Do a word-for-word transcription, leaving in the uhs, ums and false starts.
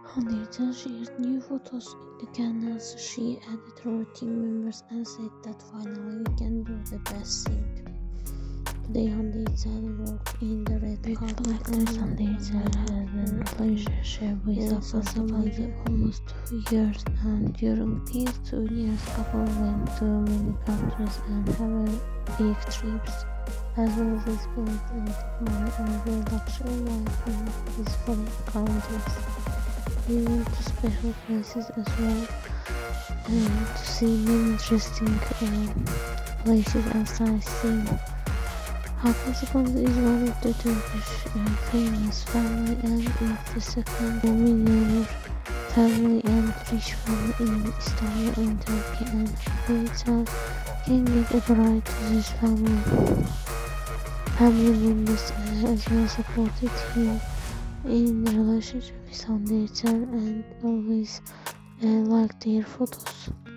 Hande shared new photos in the canals. She added her team members and said that finally we can do the best thing. Today Hande worked in the red carpet and Hande had a relationship with a family for almost two years, and during these two years couple went to many countries and have big trips, as well as spent a lot of money on their luxury life in peaceful countries. We went to special places as well, and to see many interesting uh, places and sightseeing. Hakan is one of the Turkish uh, famous family and is the second millionaire family and rich family in Istanbul in Turkey, and Ercel can get a bride to this family. Family members uh, as well supported him in the relationship with Hande and always uh, liked their photos.